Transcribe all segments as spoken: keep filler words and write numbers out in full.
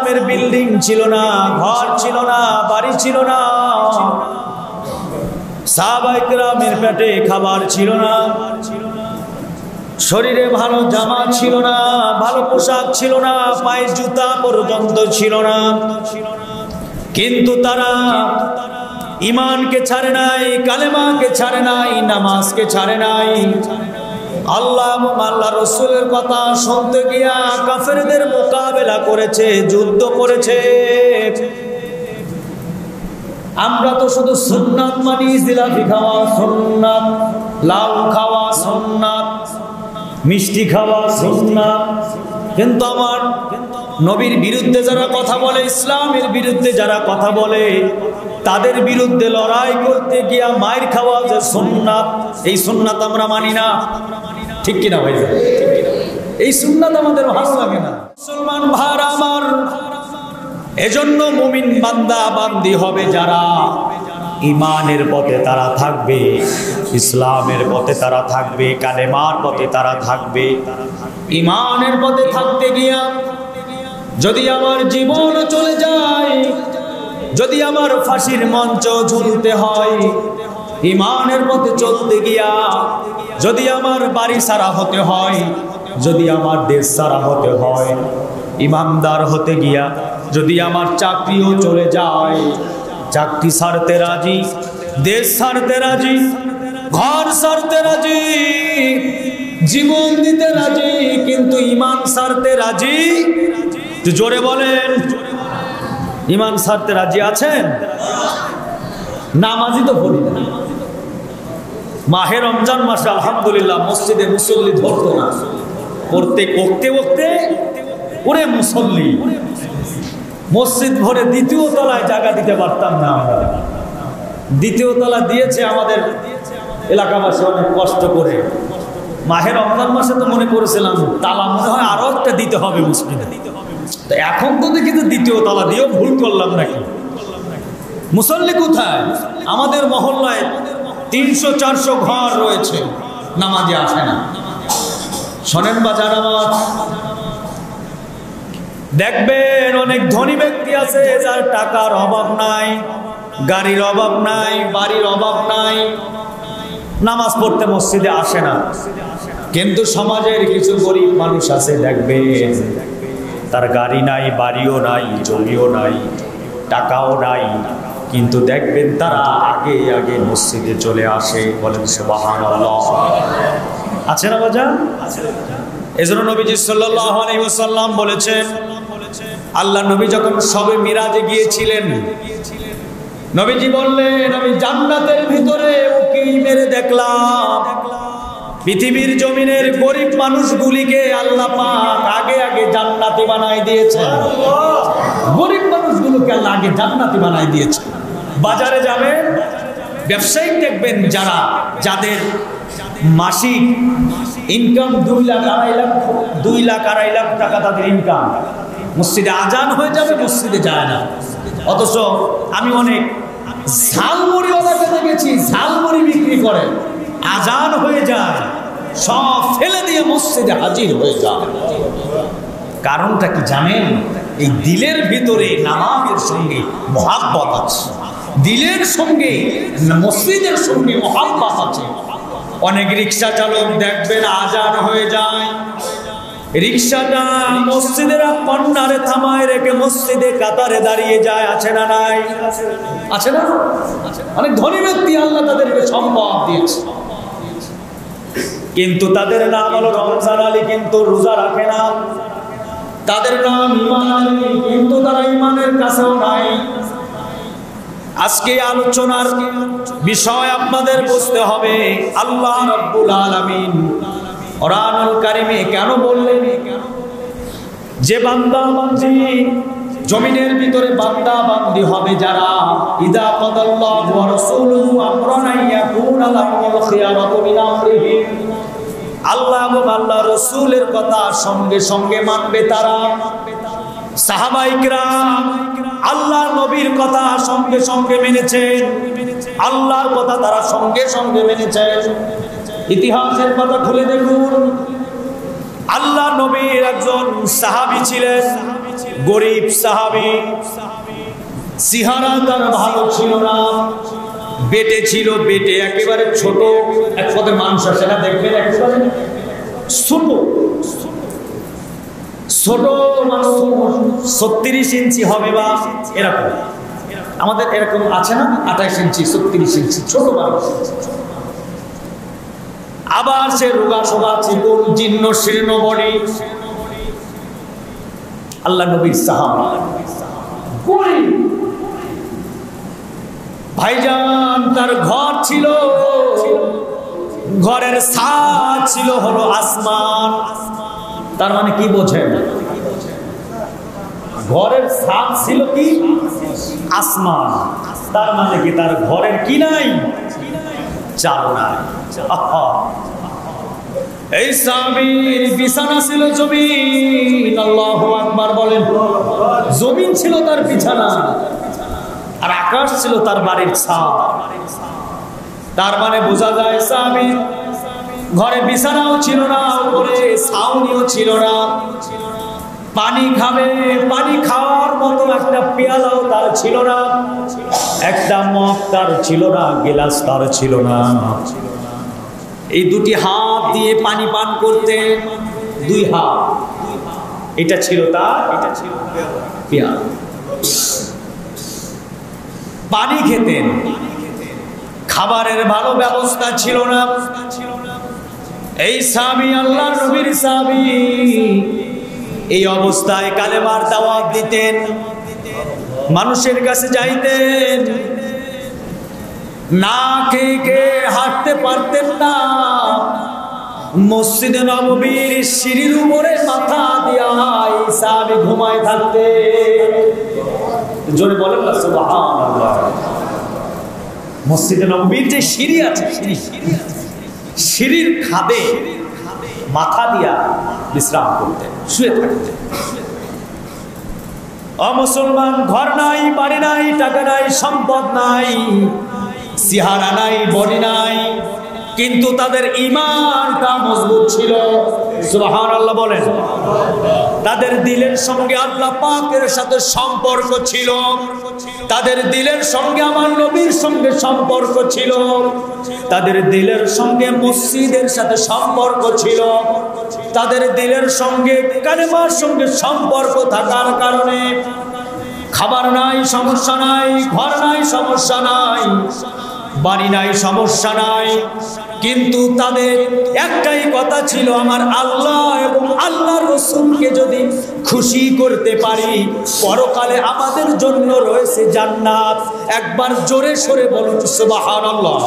কেরামের বিল্ডিং ছিল না, ঘর ছিল না, বাড়ি ছিল না, সাহাবায়ে কেরামের পেটে খাবার ছিল না, শরীরে ভালো জামা ছিল না, ভালো পোশাক ছিল না, পায়ে জুতা পর্যন্ত ছিল না, কিন্তু তারা ঈমানকে ছাড়ে নাই, কালেমাকে ছাড়ে নাই, নামাজকে ছাড়ে নাই। আল্লাহ এবং আল্লাহ রাসূলের কথা শুনতে গিয়া কাফেরদের মোকাবেলা করেছে, যুদ্ধ করেছে। আমরা তো শুধু সুন্নাত মানি, জিলাপি খাওয়া সুন্নাত, লাউ খাওয়া সুন্নাত, মিষ্টি খাওয়া সুন্নাত, কিন্তু আমার নবীর বিরুদ্ধে যারা কথা বলে, ইসলামের বিরুদ্ধে যারা কথা বলে, তাদের বিরুদ্ধে লড়াই করতে গিয়া মায়ের খাওয়া যে সুন্নাত, এই সুন্নাত আমরা মানি না। ঠিক কিনা ভাই? এই সুন্নাত আমাদের ভালো লাগে না। মুসলমান ভাইরা আমার, এজন্য মুমিন বান্দা বান্দি হবে যারা ঈমানের পথে তারা থাকবে, ইসলামের পথে তারা থাকবে, কালেমার পথে তারা থাকবে। ঈমানের পথে থাকতে গিয়া যদি আমার জীবন চলে যায়, যদি আমার ফাঁসির মঞ্চ ঝুলতে হয়, ঈমানের পথে চলতে গিয়া যদি আমার বাড়ি ছাড়া হতে হয়, যদি আমার দেশ ছাড়া হতে হয়, ইমানদার হতে গিয়া যদি আমার চাকরিও চলে যায়, চাকরি ছাড়তে রাজি, দেশ ছাড়তে রাজি, ঘর ছাড়তে রাজি, জীবন দিতে রাজি, কিন্তু ঈমান ছাড়তে রাজি? জোরে বলেন, ঈমান ছাড়তে রাজি আছেন? নামাজি তো পড়ি না, মাহে রমজান মাসে আলহামদুলিল্লাহ মসজিদে মুসল্লি ধরতো না, পড়তে করতে করতে ওরে মুসল্লি, মসজিদ ভরে দ্বিতীয় তলায় জায়গা দিতে পারতাম না আমরা। দ্বিতীয় তলা দিয়েছে আমাদের এলাকাবাসী অনেক কষ্ট করে। মাহে রমজান মাসে তো মনে করেছিলাম তালা মনে হয় আরো একটা দিতে হবে মসজিদে, তো এখন তো দেখি তো দ্বিতীয় তলা দিয়েও ভুল করলাম নাকি। মুসল্লি কোথায়? আমাদের মহল্লায় তিনশো চারশো ঘর রয়েছে, নামাজে আসে না। শোনেন বাজার আমার, দেখবেন অনেক ধনী ব্যক্তি আছে যার টাকার অভাব নাই, গাড়ির অভাব নাই, বাড়ির অভাব নাই, নামাজ পড়তে মসজিদে আসে না। কিন্তু সমাজের কিছু গরিব মানুষ আছে, দেখবেন তার গাড়ি নাই, বাড়িও নাই, জমিও নাই, টাকাও নাই, কিন্তু দেখবেন তারা আগে আগে মসজিদে চলে আসে। বলেন সুবহানাল্লাহ। আছে না বাজার? এজন্য নবীজি সাল্লাল্লাহু আলাইহি ওয়াসাল্লাম বলেছেন, আল্লাহ নবী যখন সবে মিরাজে গিয়েছিলেন, নবীজি বললেন আমি জান্নাতের ভিতরে উকি মেরে দেখলাম পৃথিবীর জমিনের গরিব মানুষগুলিকে আল্লাহ পাক আগে আগে জান্নাতি বানাই দিয়েছেন। গরিব মানুষগুলোকে আল্লাহ আগে জান্নাতি বানাই দিয়েছে। বাজারে যাবেন, ব্যবসায়িক দেখবেন যারা, যাদের মাসিক ইনকাম দুই লাখ আড়াই লাখ দুই লাখ আড়াই লাখ টাকা তাদের ইনকাম, মসজিদে আজান হয়ে যাবে, মসজিদে যায় না। অথচ আমি অনেক ঝালমুড়িওয়ালাকে দেখেছি, ঝালমুড়ি বিক্রি করে, আজান হয়ে যায় সব ফেলে দিয়ে মসজিদে হাজির হয়ে যায়। কারণটা কি জানেন? এই দিলের ভিতরে নামাজের সঙ্গে মহাব্বত আছে, দিলের সঙ্গে মসজিদের সঙ্গে মহাব্বত আছে। অনেক রিক্সা চালক দেখবেন আজান হয়ে যায়, রিক্সাটা মসজিদের কর্নারে থামায় রেখে মসজিদে কাতারে দাঁড়িয়ে যায়। আছে না নাই? আছে না? অনেক ধনী ব্যক্তি আল্লাহ তাদেরকে সম্পদ দিয়েছে, কিন্তু তাদের নাম হলো রমজান আলী, কিন্তু রোজা রাখে না। তাদের নাম ঈমান আলী, কিন্তু তারা ঈমানের কাছেও নাই। আজকে আলোচনার বিষয় আপনাদের বুঝতে হবে, আল্লাহ রাব্বুল আলামিন কোরআনুল কারীমে কেন বললেন যে বান্দা বান্দি জমিনের ভিতরে বান্দা বান্দি হবে যারা, ইদা কাদাল্লাহু ওয়া রাসূলুহু আমরান ইয়াকুনা লাহুমুল খিয়ারাতু মিন আমরিহিম, আল্লাহ এবং আল্লাহ রাসূলের কথা সঙ্গে সঙ্গে মানবে তারা। সাহাবায়ে কিরাম আল্লাহ নবীর কথা সঙ্গে সঙ্গে মেনেছেন, আল্লাহর কথা তারা সঙ্গে সঙ্গে মেনেছেন। ইতিহাসের কথা খুলে দেখুন, আল্লাহ নবীর একজন সাহাবী ছিলেন, গরিব সাহাবী, চেহারা তার ভালো ছিল না, বেটে ছিল, বেটে একেবারে ছোট, এক পদে মানুষ আছে না দেখবেন, একেবারে ছোট ছোট মানুষ, ছত্রিশ ইঞ্চি হবে বা এরকম, আমাদের এরকম আছে না আঠাইশ ইঞ্চি ছত্রিশ ইঞ্চি, ছোট মানুষ। আবার সে রোগা সোগা চিকন জীর্ণ শীর্ণ বডি। আল্লাহ নবীর সাহাবা ভাইজান, তার ঘর ছিল, ঘরের ছাদ ছিল হলো আসমান। তার মানে কি বোঝেন? ঘরের ছাদ ছিল কি? আসমান। তার মানে কি তার ঘরের কি নাই? চাল নাই। এই সাহাবীর বিছানা ছিল জমিন। আল্লাহু আকবার বলেন। জমিন ছিল তার বিছানা, আর আকাশ ছিল তার বাড়ির ছাদ। তার মানে বোঝা যায় সাহাবী ঘরে বিছানাও ছিল না, উপরে ছাউনিও ছিল না। পানি খাবে, পানি খাওয়ার মতো একটা পেয়ালাও তার ছিল না, একটা মগ তার ছিল না, গিলাস তার ছিল না। এই দুটি হাত দিয়ে পানি পান করতেন, দুই হাত, এটা ছিল তার, এটা ছিল পেয়ালা। পানি খেতেন, খাবারের ভালো ব্যবস্থা ছিল না। এই সাহাবী আল্লাহর নবীর সাহাবী এই অবস্থায় কালেমার দাওয়াত দিতেন, মানুষের কাছে যাইতেন, না খেয়ে খেয়ে হাঁটতে পারতেন না। মসজিদে নববীর সিঁড়ির উপরে মাথা দিয়া এই সাহাবী ঘুমায় থাকতেন। জোরে বলেন না সুবহানাল্লাহ। মসজিদে নববীর যে সিঁড়ি আছে, সিঁড়ি সিঁড়ির খাদে মাথা দিয়া বিশ্রাম করতেন, শুয়ে থাকতেন। অমুসলমান, ঘর নাই, বাড়ি নাই, টাকা নাই, সম্পদ নাই, চেহারা নাই, বডি নাই, কিন্তু তাদের ঈমানটা মজবুত ছিল। সুবহানাল্লাহ বলেন। তাদের দিলের সঙ্গে আল্লাহ পাকের সাথে সম্পর্ক ছিল, তাদের দিলের সঙ্গে আমার নবীর সঙ্গে সম্পর্ক ছিল, তাদের দিলের সঙ্গে মসজিদের সাথে সম্পর্ক ছিল, তাদের দিলের সঙ্গে কালেমার সঙ্গে সম্পর্ক থাকার কারণে খাবার নাই সমস্যা নাই, ঘর নাই সমস্যা নাই, বাড়ি নাই সমস্যা নাই, কিন্তু তাদের একটাই কথা ছিল, আমার আল্লাহ এবং আল্লাহর রাসূলকে যদি খুশি করতে পারি পরকালে আমাদের জন্য রয়েছে জান্নাত। একবার জোরে সরে বলুন সুবহানাল্লাহ।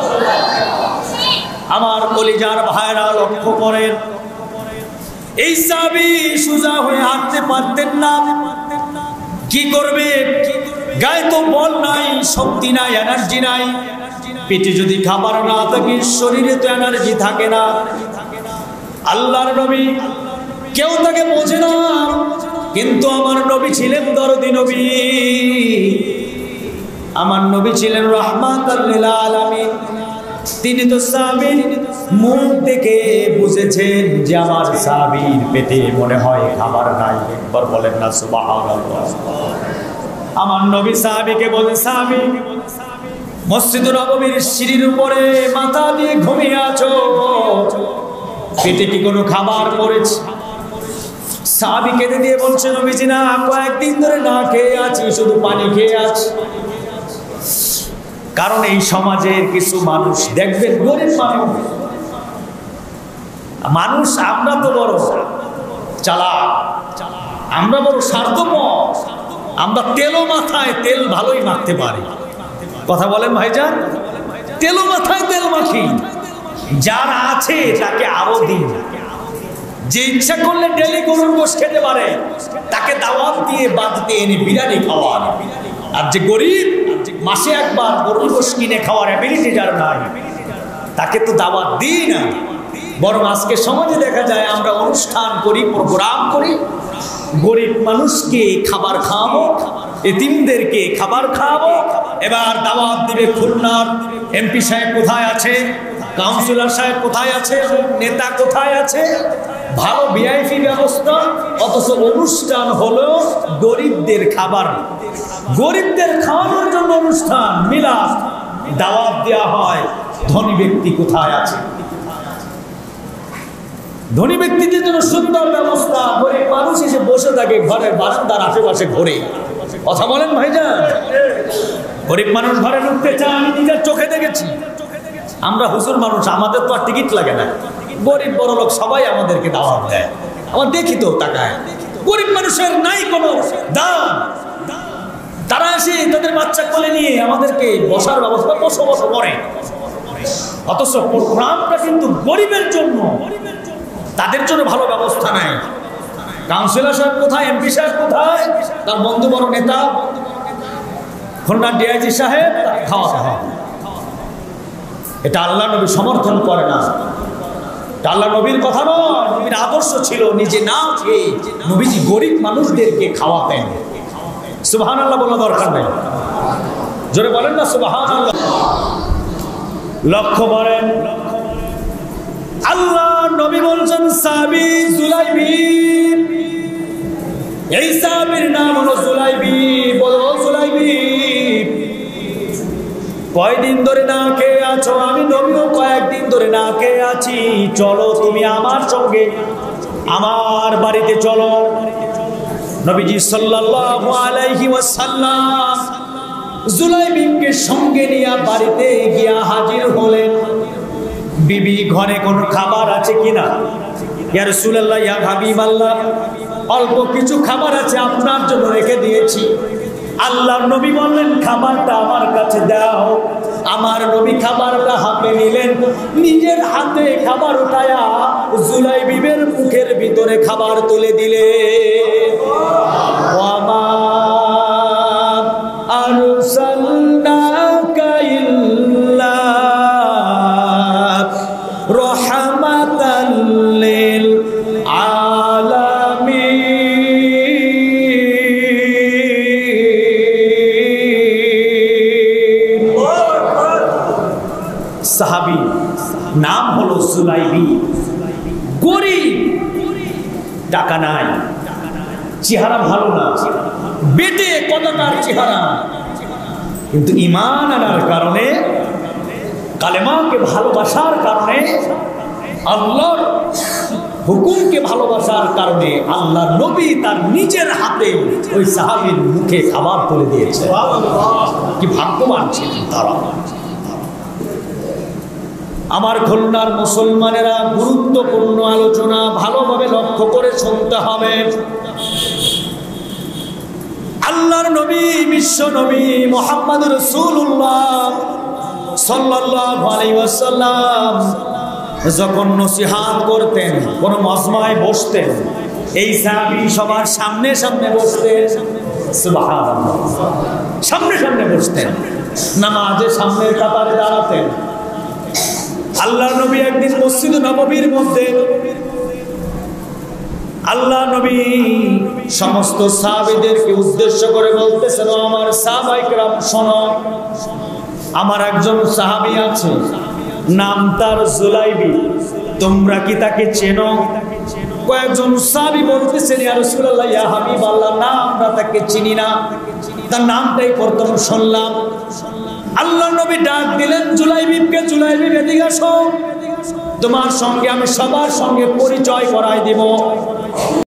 আমার কলিজার ভাইরা লক্ষ্য করেন, এই সাহাবী সোজা হয়ে হাঁটতে পারতেন না। কি করবে? গায়ে তো বল নাই, শক্তি নাই, এনার্জি নাই। পেটে যদি খাবার না থাকে শরীরে তো এনার্জি থাকে না। আল্লাহর নবী কেউ তাকে বোঝে না, কিন্তু আমার নবী ছিলেন দরদি নবী, আমার নবী ছিলেন রাহমাতাল লিল আলামিন। তিনি তো সাহাবীর মুখ দেখে বুঝেছেন যে আমার সাহাবীর পেটে মনে হয় খাবার নাই। একবার বলেন না সুবহানাল্লাহ। আমার নবী সাহাবীকে বলেন, সাহাবী মসজিদ নববীর সিঁড়ির উপরে মাথা দিয়ে ঘুমিয়ে আছো, পেটে কি কোনো খাবার পড়েছে? সাহাবী কেঁদে দিয়ে বলছে, নবীজি না, কয়েকদিন ধরে না খেয়ে আছি, শুধু পানি খেয়ে আছি। কারণ এই সমাজের কিছু মানুষ দেখবেন, গরিব মানুষ, মানুষ আমরা তো বড় চালাক, আমরা বড় স্বার্থপর, আমরা তেলো মাথায় তেল ভালোই মাখতে পারি। কথা বলেন ভাইজান, তেলো মাথায় তেল মাখি, যার আছে তাকে আরো দিন। যে ইচ্ছা করলে ডেলি গরুর গোশত খেতে পারে, তাকে দাওয়াত দিয়ে বাড়িতে এনে বিরিয়ানি খাওয়ান। আর যে গরিব, মাসে একবার গরুর গোশত কিনে খাওয়ার অ্যাবিলিটি যার নাই, তাকে তো দাওয়াত দিই না। বরং আজকে সমাজে দেখা যায় আমরা অনুষ্ঠান করি, প্রোগ্রাম করি, গরিব মানুষকে খাবার খাওয়াবো, এতিমদেরকে খাবার খাওয়াবো। এবার দাওয়াত দিবে খুলনার এমপি সাহেব কোথায় আছে, কাউন্সিলর সাহেব কোথায় আছে, নেতা কোথায় আছে, ভালো ভিআইপি ব্যবস্থা, অথচ অনুষ্ঠান হলো গরিবদের খাবার, গরিবদের খাওয়ানোর জন্য অনুষ্ঠান, মিলাদ, দাওয়াত দেওয়া হয়। ধনী ব্যক্তি কোথায় আছে? ধনী ব্যক্তিদের জন্য সুন্দর ব্যবস্থা, গরিব মানুষ এসে বসে থাকে ঘরের বারান্দার আশেপাশে ঘরে। কথা বলেন ভাইজান? গরিব মানুষ ঘরে ঢুকতে চায়, আমি নিজের চোখে দেখেছি। আমরা হুজুর মানুষ, আমাদের তো আর টিকিট লাগে না। গরিব বড় লোক সবাই আমাদেরকে দাওয়াত দেয়, আমার দেখি তো তাকায়। গরিব মানুষের নাই কোনো দাম, তারা আসে তাদের বাচ্চা কোলে নিয়ে আমাদেরকে বসার ব্যবস্থা বসো বসো করে। অথচ প্রোগ্রামটা কিন্তু গরিবের জন্য, তাদের জন্য ভালো ব্যবস্থা নাই। কাউন্সিলর সাহেব কোথায়, এমপি সাহেব কোথায়, তার বন্ধু বড় নেতা খুলনার ডিআইজি সাহেব, তাকে খাওয়াতে হয়। এটা আল্লাহ নবী সমর্থন করে না, এটা আল্লাহ নবীর কথা নয়। নবীর আদর্শ ছিল নিজে না খেয়ে নবীজি গরিব মানুষদেরকে খাওয়াতেন। সুবহানাল্লাহ বলা দরকার নেই, জোরে বলেন না সুবহানাল্লাহ। লক্ষ্য করেন, আল্লাহ নবী বলছেন সাহাবী জুলাইবি, এই সাহাবীর নাম হলো জুলাইবি। বলো জুলাইবি, কয়দিন ধরে না খেয়ে আছো? আমি নবীও কয়েকদিন ধরে না খেয়ে আছি। চলো তুমি আমার সঙ্গে আমার বাড়িতে চলো। নবীজি সাল্লাল্লাহু আলাইহি ওয়াসাল্লাম জুলাইবিকে সঙ্গে নিয়ে বাড়িতে গিয়া হাজির হলেন। বিবি, ঘরে কোনো খাবার আছে কিনা? ইয়া রাসূলুল্লাহ, ইয়া হাবিবাল্লাহ, অল্প কিছু খাবার আছে, আপনার জন্য রেখে দিয়েছি। আল্লাহর নবী বললেন, খাবারটা আমার কাছে দাও। আমার নবী খাবারটা হাতে নিলেন, নিজের হাতে খাবার উঠায়া জুলাইবিবের মুখের ভিতরে খাবার তুলে দিলে। ওয়ামা আরসালনাকা ইল্লা রাহমাতাল লিল আলামিন। সাহাবী নাম হলো জুলাইবি, গরিব, টাকা নাই, চেহারা ভালো না, বেটে কতটার চেহারা, কিন্তু ঈমান আনার কারণে, কালেমাকে ভালোবাসার কারণে, আল্লাহর হুকুমকে ভালোবাসার কারণে আল্লাহ নবী তার নিজের হাতে ওই সাহাবীর মুখে খাবার তুলে দিয়েছে। কি ভাগ্যবান ছিলেন তারা। আমার খুলনার মুসলমানেরা, গুরুত্বপূর্ণ আলোচনা ভালোভাবে লক্ষ্য করে শুনতে হবে। আল্লাহর নবী, বিশ্ব নবী মুহাম্মদ রাসূলুল্লাহ সাল্লাল্লাহু আলাইহি ওয়াসাল্লাম যখন নসিহত করতেন, কোন মজমায় বসতেন, এই সাহাবী সবার সামনে সামনে বসতেন। সুবহানাল্লাহ, সামনে সামনে বসতেন, নামাজে সামনের কাতারে দাঁড়াতেন। আল্লাহর নবী একদিন মসজিদ নববীর মধ্যে, আল্লাহ নবী সমস্ত সাহাবীদেরকে উদ্দেশ্য করে বলতেছেন, আমার সাহাবায়ে কেরাম শোনো, আমার একজন সাহাবী আছে, নাম তার জুলাইবি, তোমরা কি তাকে চেনো? কয়েকজন সাহাবী বলতেছেন, ইয়া রাসূলুল্লাহ, ইয়া হাবিবাল্লাহ, না আমরা তাকে চিনি না, তার নামটাই প্রথম শুনলাম। আল্লাহ নবী ডাক দিলেন জুলাইবিকে, জুলাইবি এদিকে আসো, তোমার সঙ্গে আমি সবার সঙ্গে পরিচয় করাই দিব।